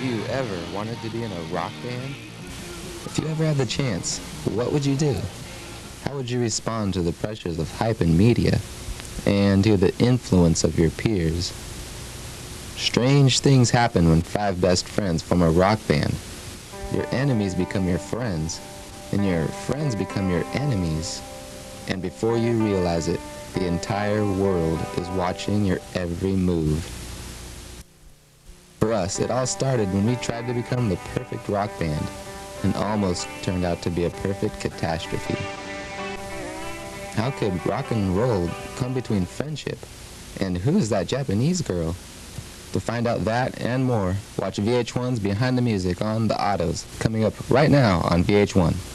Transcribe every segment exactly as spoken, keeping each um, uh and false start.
Have you ever wanted to be in a rock band? If you ever had the chance, what would you do? How would you respond to the pressures of hype and media, and to the influence of your peers? Strange things happen when five best friends form a rock band. Your enemies become your friends, and your friends become your enemies. And before you realize it, the entire world is watching your every move. For us, it all started when we tried to become the perfect rock band, and almost turned out to be a perfect catastrophe. How could rock and roll come between friendship? And who's that Japanese girl? To find out that and more, watch V H one's Behind the Music on the Ottos, coming up right now on V H one.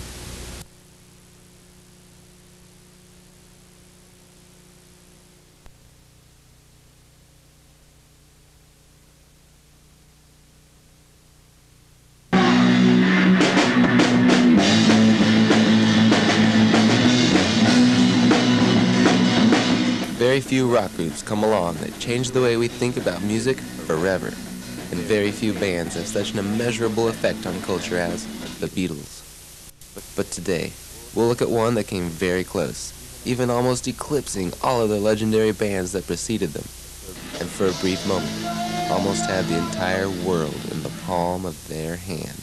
Very few rock groups come along that change the way we think about music forever, and very few bands have such an immeasurable effect on culture as the Beatles. But today, we'll look at one that came very close, even almost eclipsing all of the legendary bands that preceded them, and for a brief moment, almost had the entire world in the palm of their hand.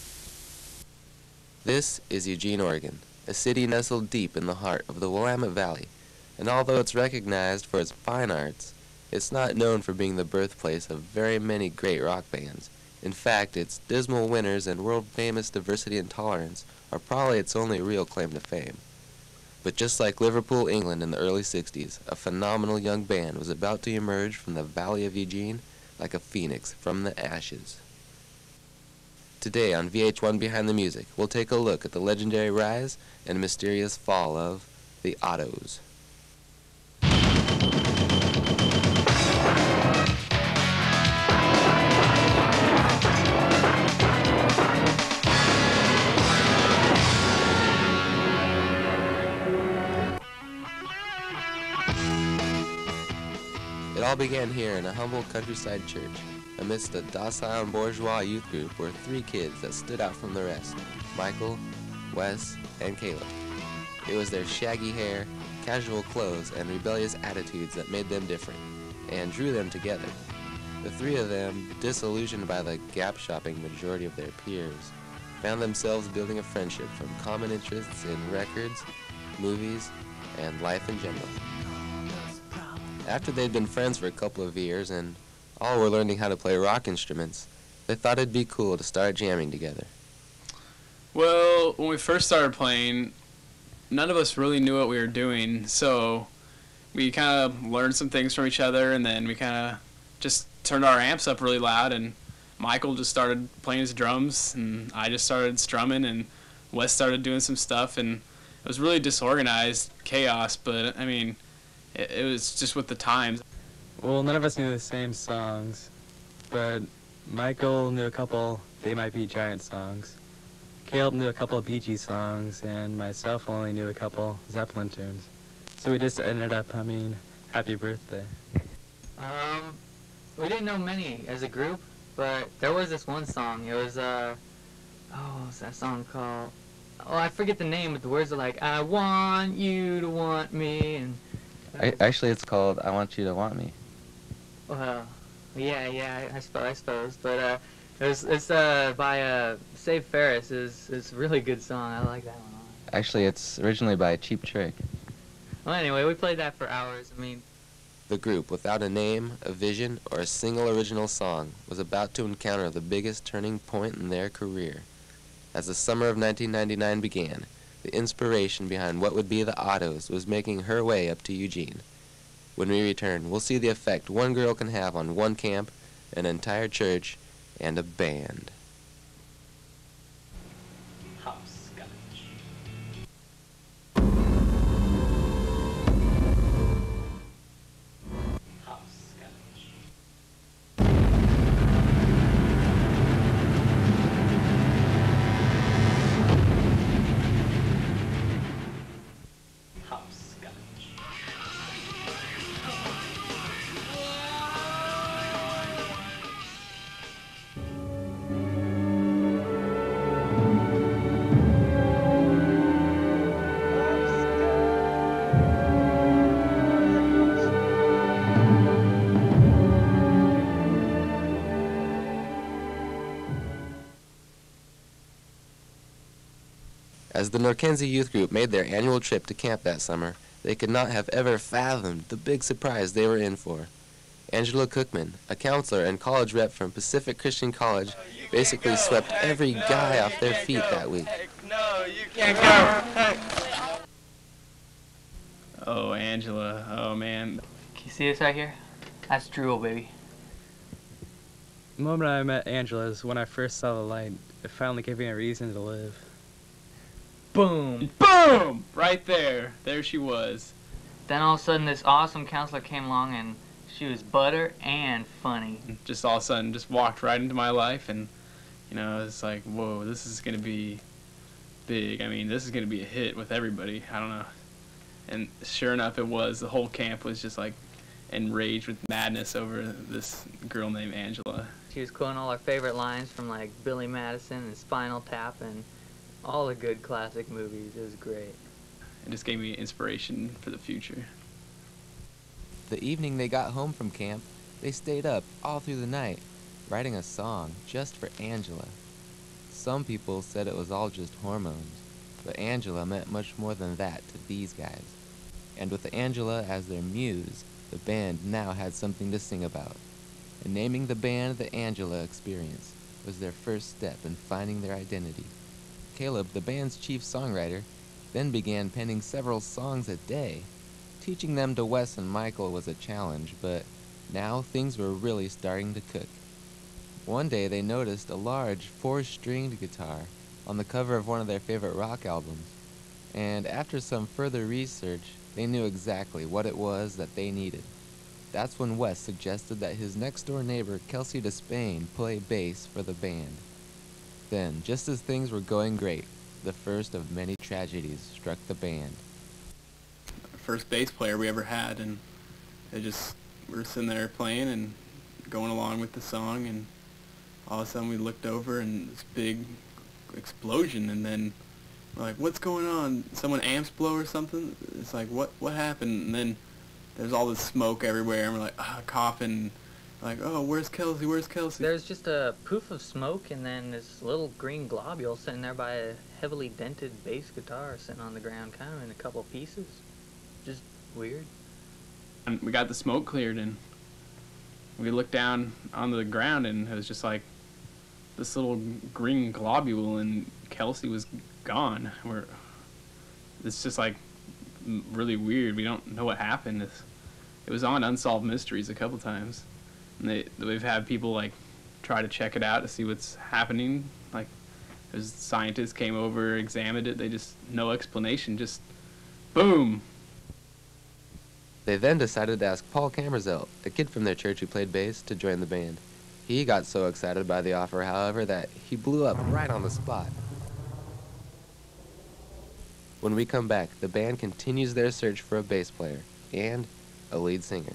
This is Eugene, Oregon, a city nestled deep in the heart of the Willamette Valley. And although it's recognized for its fine arts, it's not known for being the birthplace of very many great rock bands. In fact, its dismal winters and world-famous diversity and tolerance are probably its only real claim to fame. But just like Liverpool, England in the early sixties, a phenomenal young band was about to emerge from the Valley of Eugene like a phoenix from the ashes. Today on V H one Behind the Music, we'll take a look at the legendary rise and mysterious fall of the Ottos. It all began here in a humble countryside church. Amidst a docile and bourgeois youth group were three kids that stood out from the rest: Michael, Wes, and Caleb. It was their shaggy hair, casual clothes, and rebellious attitudes that made them different, and drew them together. The three of them, disillusioned by the gap-shopping majority of their peers, found themselves building a friendship from common interests in records, movies, and life in general. After they'd been friends for a couple of years and all were learning how to play rock instruments, they thought it'd be cool to start jamming together. Well, when we first started playing, none of us really knew what we were doing, so we kind of learned some things from each other, and then we kind of just turned our amps up really loud, and Michael just started playing his drums, and I just started strumming, and Wes started doing some stuff, and it was really disorganized chaos, but I mean, it, it was just with the times. Well, none of us knew the same songs, but Michael knew a couple They Might Be Giant songs. Caleb knew a couple of Bee Gees songs, and myself only knew a couple Zeppelin tunes. So we just ended up humming Happy Birthday. Um, we didn't know many as a group, but there was this one song. It was, uh, oh, what's that song called? Oh, I forget the name, but the words are like, I want you to want me, and... I, actually, it's called I Want You to Want Me. Well, yeah, yeah, I, I, suppose, I suppose, but, uh, it was, it's, uh, by, uh, Save Ferris. It's, it's a really good song. I like that one a lot. Actually, it's originally by Cheap Trick. Well, anyway, we played that for hours. I mean... The group, without a name, a vision, or a single original song, was about to encounter the biggest turning point in their career. As the summer of nineteen ninety-nine began, the inspiration behind what would be the Ottos was making her way up to Eugene. When we return, we'll see the effect one girl can have on one camp, an entire church, and a band. As the Norkenzie youth group made their annual trip to camp that summer, they could not have ever fathomed the big surprise they were in for. Angela Cookman, a counselor and college rep from Pacific Christian College, basically swept every guy off their feet that week. No, you can't go. Oh, Angela. Oh, man. Can you see this right here? That's drool, baby. The moment I met Angela is when I first saw the light. It finally gave me a reason to live. Boom! Boom! Right there. There she was. Then all of a sudden this awesome counselor came along and she was butter and funny. Just all of a sudden just walked right into my life, and, you know, it's like, whoa, this is going to be big. I mean, this is going to be a hit with everybody. I don't know. And sure enough, it was. The whole camp was just, like, enraged with madness over this girl named Angela. She was quoting all our favorite lines from, like, Billy Madison and Spinal Tap and all the good classic movies. It was great. It just gave me inspiration for the future. The evening they got home from camp, they stayed up all through the night, writing a song just for Angela. Some people said it was all just hormones, but Angela meant much more than that to these guys. And with Angela as their muse, the band now had something to sing about. And naming the band the Angela Experience was their first step in finding their identity. Caleb, the band's chief songwriter, then began penning several songs a day. Teaching them to Wes and Michael was a challenge, but now things were really starting to cook. One day they noticed a large four-stringed guitar on the cover of one of their favorite rock albums, and after some further research, they knew exactly what it was that they needed. That's when Wes suggested that his next-door neighbor, Kelsey Despain, play bass for the band. Then, just as things were going great, the first of many tragedies struck the band. First bass player we ever had, and they just we were sitting there playing and going along with the song, and all of a sudden we looked over and this big explosion, and then we're like, what's going on? Someone amps blow or something? It's like, what what happened? And then there's all this smoke everywhere, and we're like, ah, coughing, like, oh, where's Kelsey, where's Kelsey? There's just a poof of smoke and then this little green globule sitting there by a heavily dented bass guitar sitting on the ground, kind of in a couple pieces. Just weird. And we got the smoke cleared, and we looked down onto the ground, and it was just like this little green globule, and Kelsey was gone. We're, it's just like really weird. We don't know what happened. It's, it was on Unsolved Mysteries a couple times, and they we've had people like try to check it out to see what's happening. Like, there's scientists came over, examined it. They just no explanation. Just boom. They then decided to ask Paul Camerzelt, a kid from their church who played bass, to join the band. He got so excited by the offer, however, that he blew up right on the spot. When we come back, the band continues their search for a bass player and a lead singer.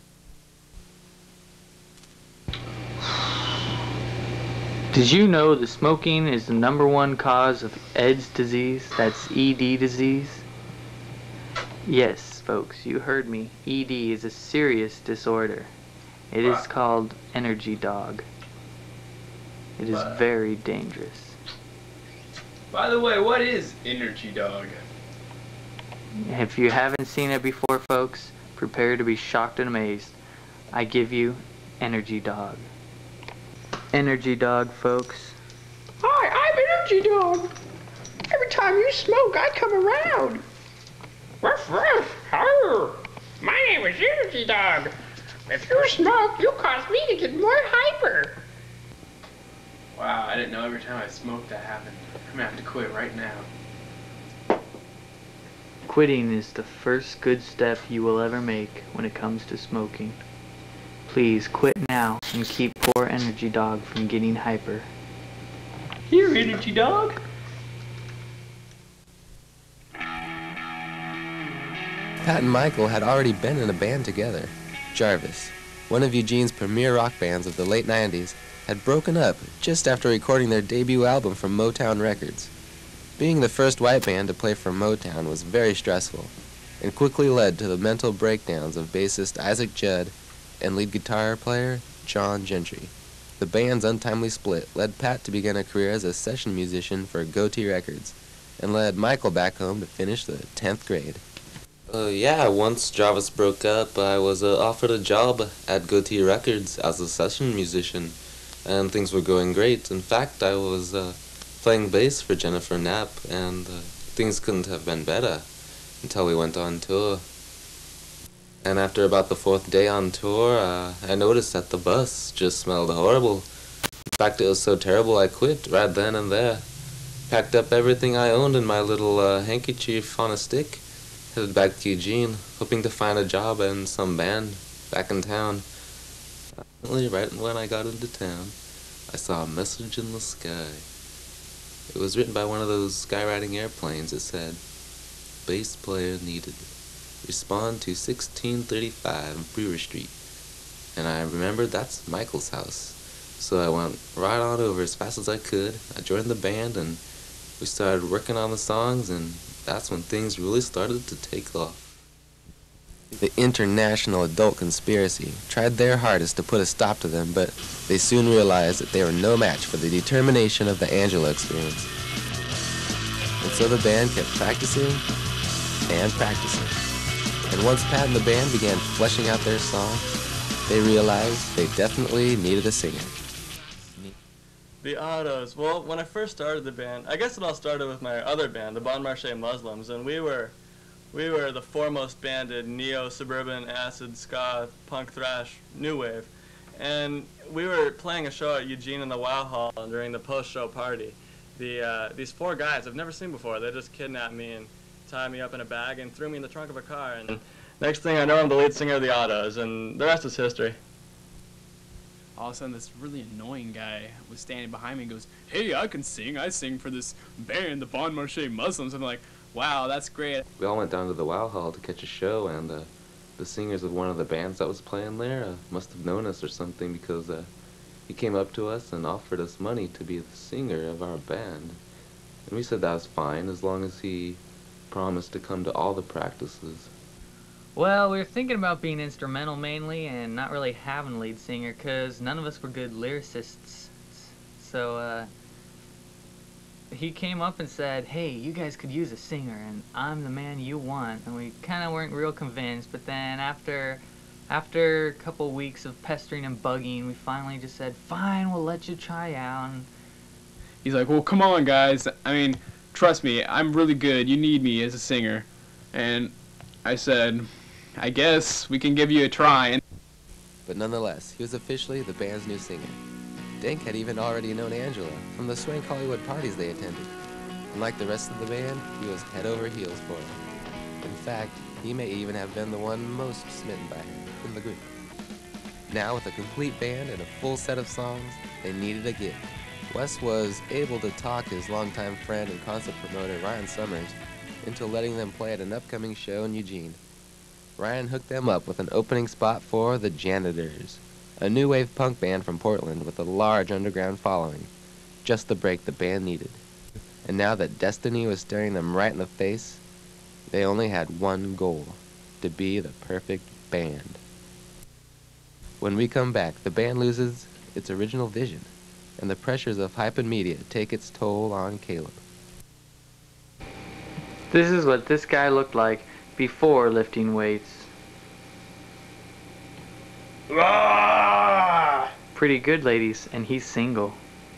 Did you know that smoking is the number one cause of AIDS disease? That's E D disease. Yes, folks, you heard me. E D is a serious disorder. It is called energy dog. It is very dangerous. By the way, what is energy dog? If you haven't seen it before, folks, prepare to be shocked and amazed. I give you energy dog. Energy dog, folks. Hi, I'm Energy Dog. Every time you smoke, I come around. Ruff, ruff, arr. My name is Energy Dog. If you smoke, you cause me to get more hyper. Wow, I didn't know every time I smoked that happened. I'm gonna have to quit right now. Quitting is the first good step you will ever make when it comes to smoking. Please quit now and keep poor Energy Dog from getting hyper. Here, Energy Dog. Pat and Michael had already been in a band together. Jarvis, one of Eugene's premier rock bands of the late nineties, had broken up just after recording their debut album from Motown Records. Being the first white band to play for Motown was very stressful, and quickly led to the mental breakdowns of bassist Isaac Judd and lead guitar player John Gentry. The band's untimely split led Pat to begin a career as a session musician for Goatee Records, and led Michael back home to finish the tenth grade. Uh, yeah, once Jarvis broke up, I was uh, offered a job at Goatee Records as a session musician, and things were going great. In fact, I was uh, playing bass for Jennifer Knapp, and uh, things couldn't have been better until we went on tour. And after about the fourth day on tour, uh, I noticed that the bus just smelled horrible. In fact, it was so terrible I quit right then and there. Packed up everything I owned in my little uh, handkerchief on a stick, headed back to Eugene, hoping to find a job in some band back in town. Finally, right when I got into town, I saw a message in the sky. It was written by one of those skywriting airplanes. It said, "Bass player needed. Respond to sixteen thirty-five Brewer Street." And I remembered that's Michael's house. So I went right on over as fast as I could. I joined the band and we started working on the songs, and that's when things really started to take off. The International Adult Conspiracy tried their hardest to put a stop to them, but they soon realized that they were no match for the determination of the Angela Experience. And so the band kept practicing and practicing. And once Pat and the band began fleshing out their song, they realized they definitely needed a singer. The Ottos. Well, when I first started the band, I guess it all started with my other band, the Bon Marché Muslims, and we were we were the foremost band in neo-suburban, acid, ska, punk thrash, new wave. And we were playing a show at Eugene in the Wow Hall during the post-show party. The uh, these four guys I've never seen before, they just kidnapped me and tied me up in a bag and threw me in the trunk of a car. And next thing I know, I'm the lead singer of the Ottos, and the rest is history. All of a sudden, this really annoying guy was standing behind me and goes, "Hey, I can sing. I sing for this band, the Bon Marché Muslims." I'm like, wow, that's great. We all went down to the Wow Hall to catch a show, and uh, the singers of one of the bands that was playing there uh, must have known us or something, because uh, he came up to us and offered us money to be the singer of our band. And we said that was fine, as long as he promised to come to all the practices. Well, we were thinking about being instrumental mainly and not really having a lead singer because none of us were good lyricists. So uh, he came up and said, "Hey, you guys could use a singer and I'm the man you want." And we kind of weren't real convinced, but then after after a couple weeks of pestering and bugging, we finally just said, "Fine, we'll let you try out." And He's like, "Well, come on, guys. I mean, trust me, I'm really good. You need me as a singer." And I said, "I guess we can give you a try." But nonetheless, he was officially the band's new singer. Dink had even already known Angela from the Swank Hollywood parties they attended. And like the rest of the band, he was head over heels for her. In fact, he may even have been the one most smitten by her in the group. Now, with a complete band and a full set of songs, they needed a gig. Wes was able to talk his longtime friend and concert promoter Ryan Summers into letting them play at an upcoming show in Eugene. Ryan hooked them up with an opening spot for the Janitors, a new wave punk band from Portland with a large underground following, just the break the band needed. And now that destiny was staring them right in the face, they only had one goal: to be the perfect band. When we come back, the band loses its original vision, and the pressures of hype and media take its toll on Caleb. this is what this guy looked like before lifting weights. Ah! Pretty good, ladies, and he's single.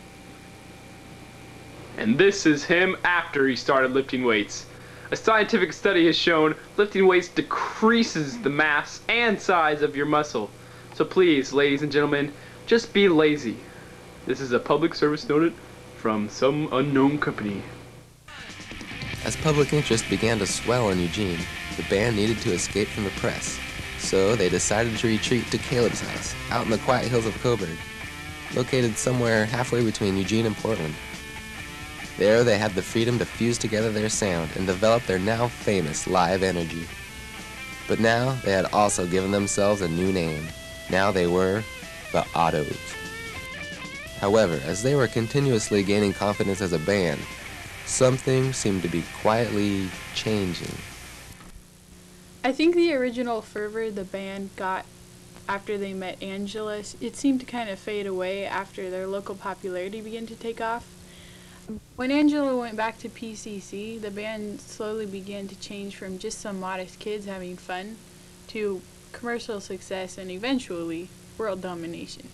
And this is him after he started lifting weights. A scientific study has shown lifting weights decreases the mass and size of your muscle. So please, ladies and gentlemen, just be lazy. This is a public service notice from some unknown company. As public interest began to swell in Eugene, the band needed to escape from the press. So they decided to retreat to Caleb's house, out in the quiet hills of Coburg, located somewhere halfway between Eugene and Portland. There they had the freedom to fuse together their sound and develop their now famous live energy. But now they had also given themselves a new name. Now they were the Ottos. However, as they were continuously gaining confidence as a band, something seemed to be quietly changing. I think the original fervor the band got after they met Angela, it seemed to kind of fade away after their local popularity began to take off. When Angela went back to P C C, the band slowly began to change from just some modest kids having fun to commercial success and eventually world domination.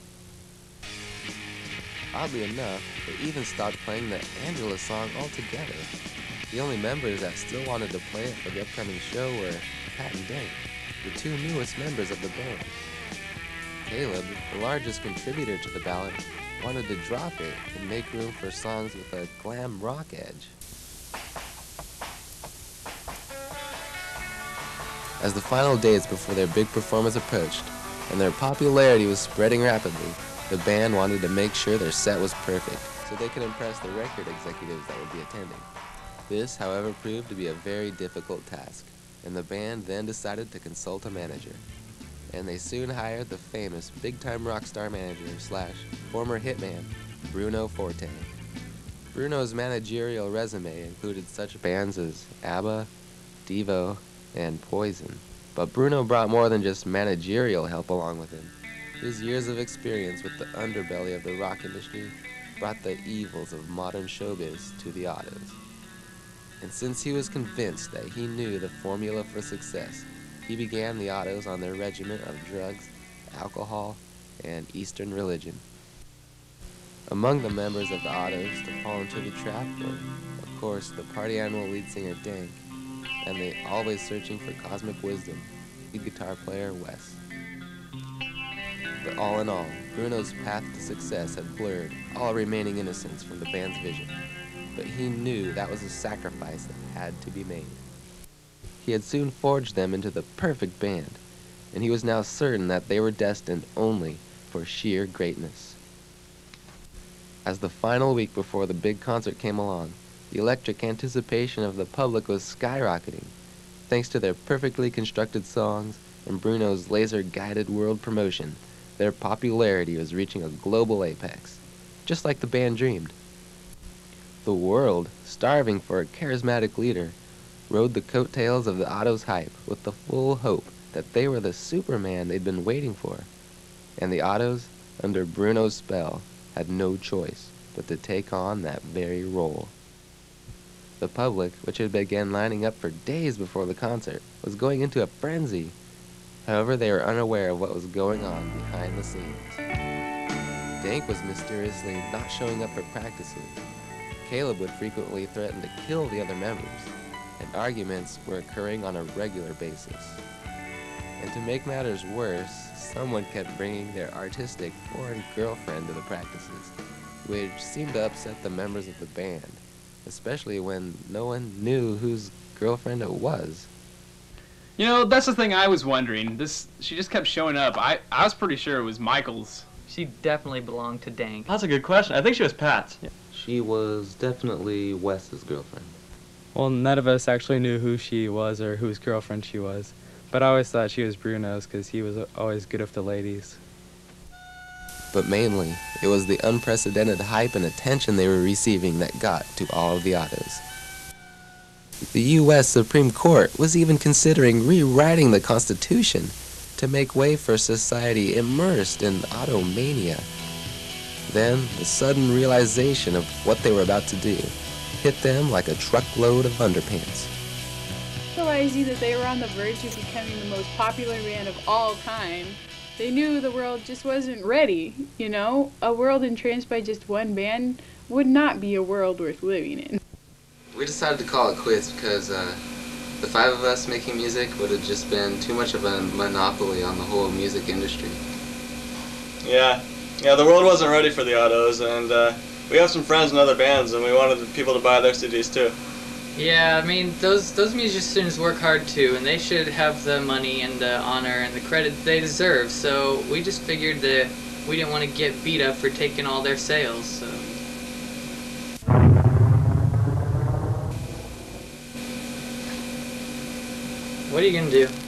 Oddly enough, they even stopped playing the Angela song altogether. The only members that still wanted to play it for the upcoming show were Pat and Dank, the two newest members of the band. Caleb, the largest contributor to the ballad, wanted to drop it and make room for songs with a glam rock edge. As the final days before their big performance approached, and their popularity was spreading rapidly, the band wanted to make sure their set was perfect, so they could impress the record executives that would be attending. This, however, proved to be a very difficult task, and the band then decided to consult a manager. And they soon hired the famous big-time rock star manager slash former hitman, Bruno Forte. Bruno's managerial resume included such bands as ABBA, Devo, and Poison. But Bruno brought more than just managerial help along with him. His years of experience with the underbelly of the rock industry brought the evils of modern showbiz to the Ottos. And since he was convinced that he knew the formula for success, he began the Ottos on their regimen of drugs, alcohol, and Eastern religion. Among the members of the Ottos to fall into the trap were, of course, the party animal lead singer Dank, and the always searching for cosmic wisdom, lead guitar player Wes. But all in all, Bruno's path to success had blurred all remaining innocence from the band's vision. But he knew that was a sacrifice that had to be made. He had soon forged them into the perfect band, and he was now certain that they were destined only for sheer greatness. As the final week before the big concert came along, the electric anticipation of the public was skyrocketing. Thanks to their perfectly constructed songs and Bruno's laser-guided world promotion, their popularity was reaching a global apex, just like the band dreamed. The world, starving for a charismatic leader, rode the coattails of the Ottos' hype with the full hope that they were the Superman they'd been waiting for. And the Ottos, under Bruno's spell, had no choice but to take on that very role. The public, which had begun lining up for days before the concert, was going into a frenzy. However, they were unaware of what was going on behind the scenes. Dank was mysteriously not showing up for practices. Caleb would frequently threaten to kill the other members, and arguments were occurring on a regular basis. And to make matters worse, someone kept bringing their artistic foreign girlfriend to the practices, which seemed to upset the members of the band, especially when no one knew whose girlfriend it was. You know, that's the thing I was wondering. This, she just kept showing up. I, I was pretty sure it was Michael's. She definitely belonged to Dank. That's a good question. I think she was Pat's. Yeah. She was definitely Wes's girlfriend. Well, none of us actually knew who she was or whose girlfriend she was, but I always thought she was Bruno's because he was always good with the ladies. But mainly, it was the unprecedented hype and attention they were receiving that got to all of the Ottos. The U S Supreme Court was even considering rewriting the Constitution to make way for a society immersed in Ottomania. Then, the sudden realization of what they were about to do hit them like a truckload of underpants. Realizing that they were on the verge of becoming the most popular band of all time, they knew the world just wasn't ready, you know? A world entranced by just one band would not be a world worth living in. We decided to call it quits because uh, the five of us making music would have just been too much of a monopoly on the whole music industry. Yeah. Yeah, the world wasn't ready for the Ottos, and uh, we have some friends in other bands, and we wanted people to buy their C Ds too. Yeah, I mean, those those musicians work hard too, and they should have the money and the honor and the credit they deserve. So we just figured that we didn't want to get beat up for taking all their sales. So. What are you gonna do?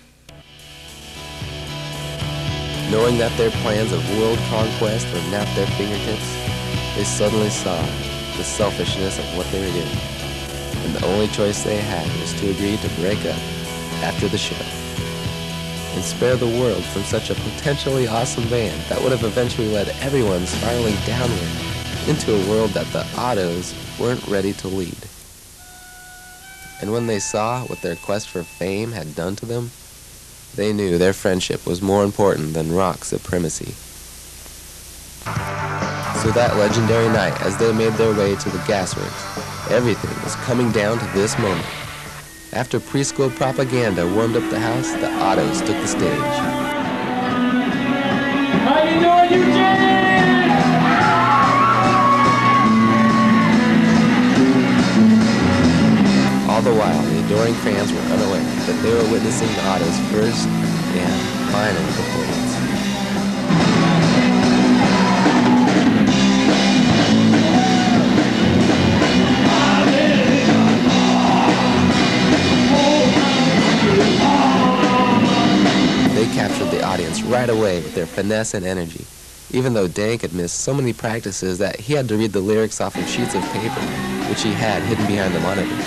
Knowing that their plans of world conquest were now at their fingertips, they suddenly saw the selfishness of what they were doing. And the only choice they had was to agree to break up after the show and spare the world from such a potentially awesome band that would have eventually led everyone spiraling downward into a world that the Ottos weren't ready to lead. And when they saw what their quest for fame had done to them, they knew their friendship was more important than rock supremacy. So that legendary night, as they made their way to the gasworks, everything was coming down to this moment. After preschool propaganda warmed up the house, the Ottos took the stage. How you doing, Eugene? All the while, the adoring fans were unaware that they were witnessing the Ottos' first and final performance. They captured the audience right away with their finesse and energy, even though Dank had missed so many practices that he had to read the lyrics off of sheets of paper, which he had hidden behind the monitors.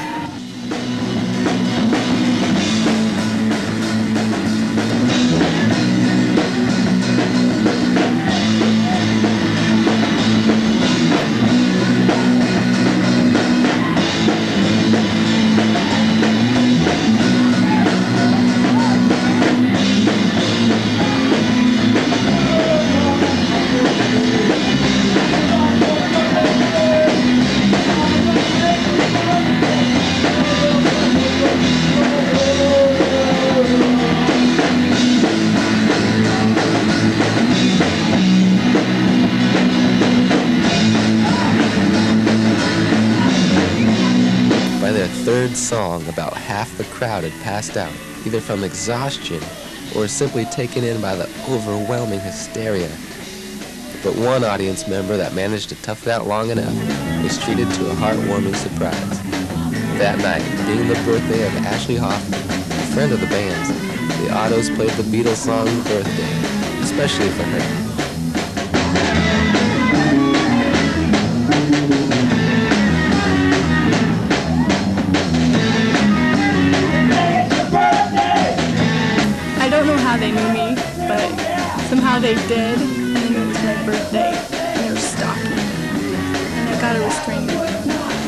Song, about half the crowd had passed out, either from exhaustion or simply taken in by the overwhelming hysteria. But one audience member that managed to tough it out long enough was treated to a heartwarming surprise. That night, being the birthday of Ashley Hoffman, a friend of the band's, the Ottos played the Beatles song Birthday, especially for her. They knew me, but somehow they did, and then it was my birthday, and they were stalking me, and I got a restraining order.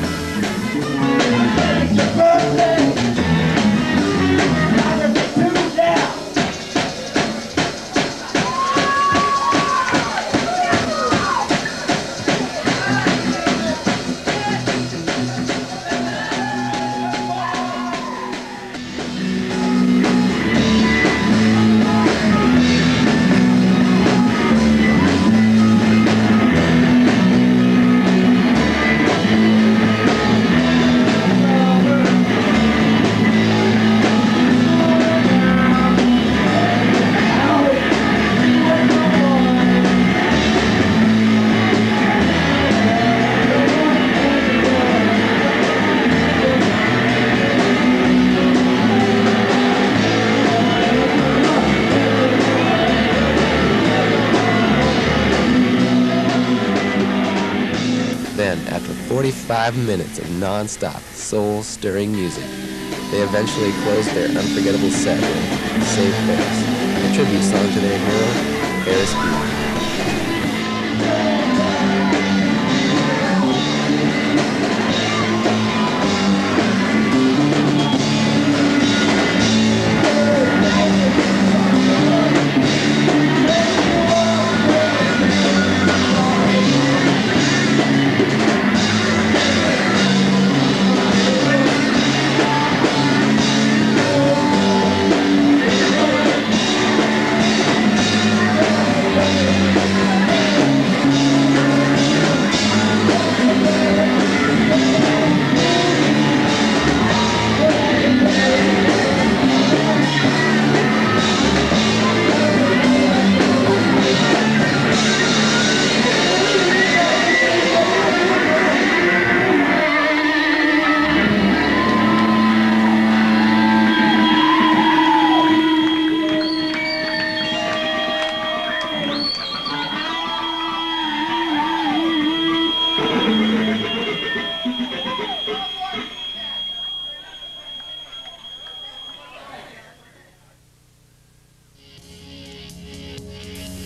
forty-five minutes of non-stop, soul-stirring music. They eventually closed their unforgettable set with Save Ferris, a tribute song to their hero, Ferris Bueller.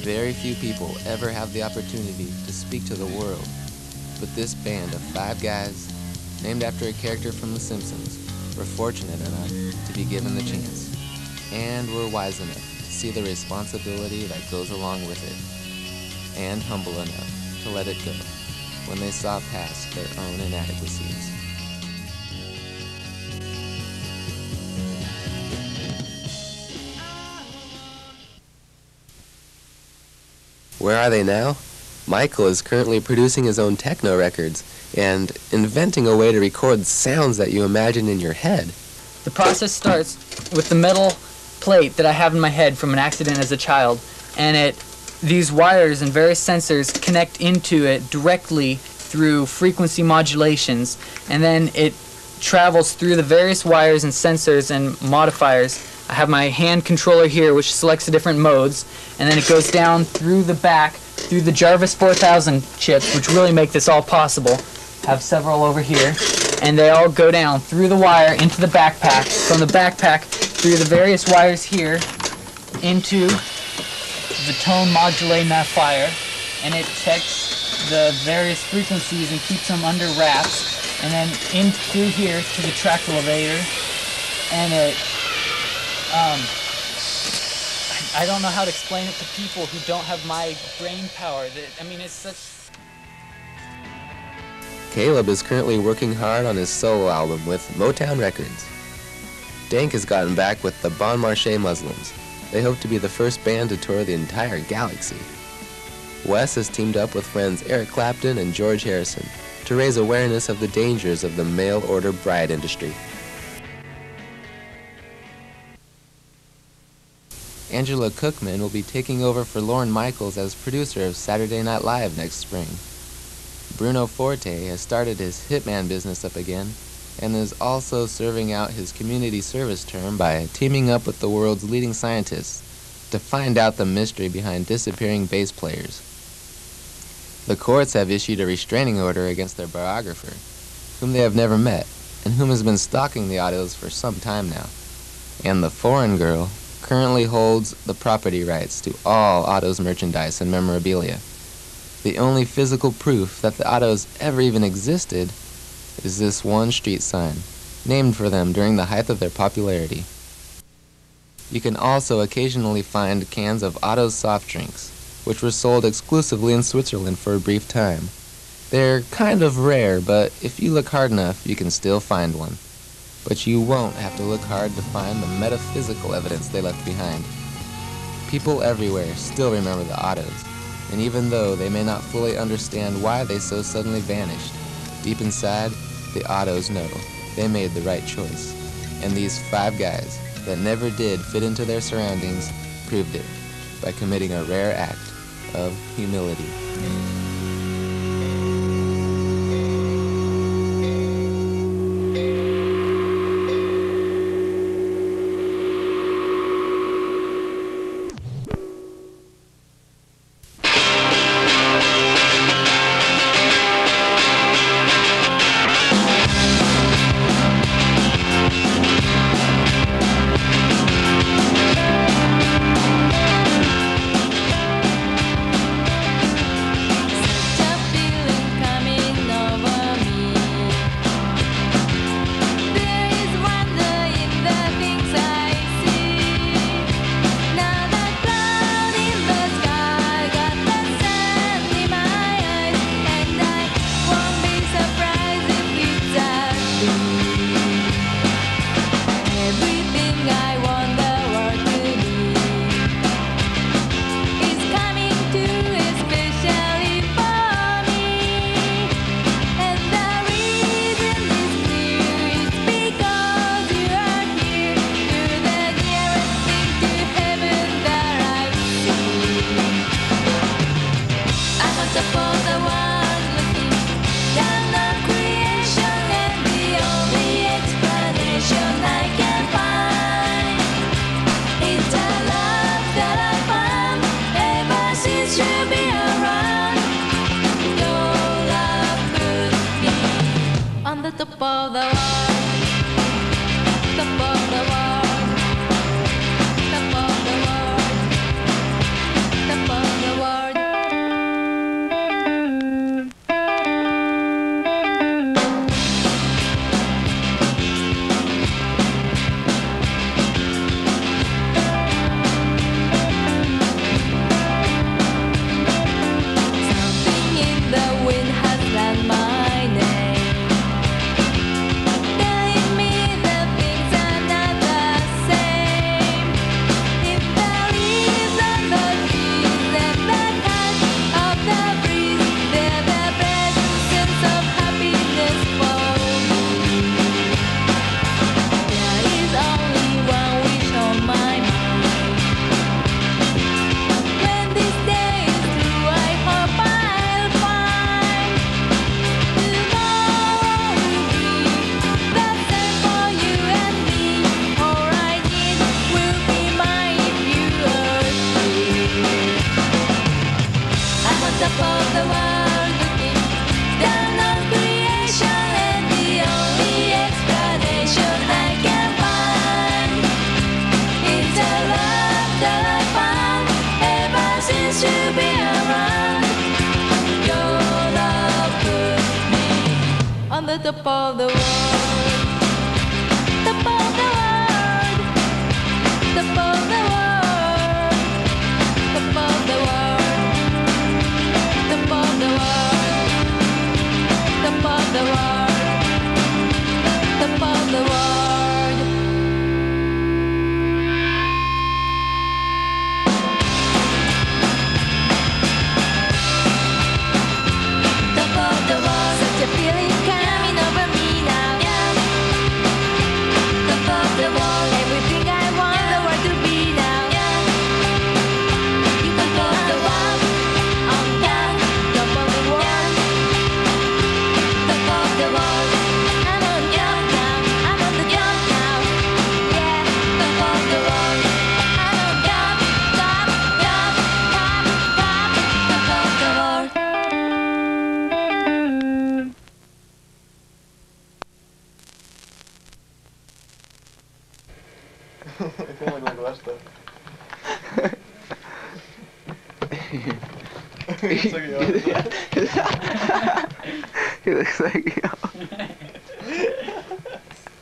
Very few people ever have the opportunity to speak to the world, but this band of five guys, named after a character from The Simpsons, were fortunate enough to be given the chance, and were wise enough to see the responsibility that goes along with it, and humble enough to let it go when they saw past their own inadequacies. Where are they now? Michael is currently producing his own techno records and inventing a way to record sounds that you imagine in your head. The process starts with the metal plate that I have in my head from an accident as a child, and it these wires and various sensors connect into it directly through frequency modulations, and then it travels through the various wires and sensors and modifiers. I have my hand controller here, which selects the different modes, and then it goes down through the back, through the Jarvis four thousand chips, which really make this all possible. I have several over here, and they all go down through the wire into the backpack, from the backpack through the various wires here into the tone modulating that fire, and it checks the various frequencies and keeps them under wraps, and then in through here to the track elevator, and it um I, I don't know how to explain it to people who don't have my brain power. That I mean, it's such. Caleb is currently working hard on his solo album with Motown Records. Dank has gotten back with the Bon Marché Muslims. They hope to be the first band to tour the entire galaxy. Wes has teamed up with friends Eric Clapton and George Harrison to raise awareness of the dangers of the mail-order bride industry. Angela Cookman will be taking over for Lorne Michaels as producer of Saturday Night Live next spring. Bruno Forte has started his hitman business up again and is also serving out his community service term by teaming up with the world's leading scientists to find out the mystery behind disappearing bass players. The courts have issued a restraining order against their biographer, whom they have never met and whom has been stalking the Ottos for some time now. And the foreign girl currently holds the property rights to all Ottos merchandise and memorabilia. The only physical proof that the Ottos ever even existed is this one street sign, named for them during the height of their popularity. You can also occasionally find cans of Ottos soft drinks, which were sold exclusively in Switzerland for a brief time. They're kind of rare, but if you look hard enough, you can still find one. But you won't have to look hard to find the metaphysical evidence they left behind. People everywhere still remember the Ottos, and even though they may not fully understand why they so suddenly vanished, deep inside, the Ottos know they made the right choice. And these five guys that never did fit into their surroundings proved it by committing a rare act of humility. Top of the world. the top of the world. Top of the world. Top of the world. Top of the world. Top of the world. Top of the world. Top of the world. Such a feeling coming over me now. Top of the wall, everything I want the world to be now. You can top the wall, on top, top of the wall. Top of the wall, I'm on top now, I'm on the top now. Yeah, top of the wall, I'm on top, top, top, top, top, top of the wall. I feel like like Lester. He looks like he looks like, you know.